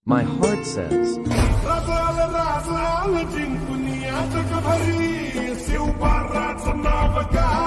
My heart says, Razal, jinkuniya, jakabhari, Shivaji naam ka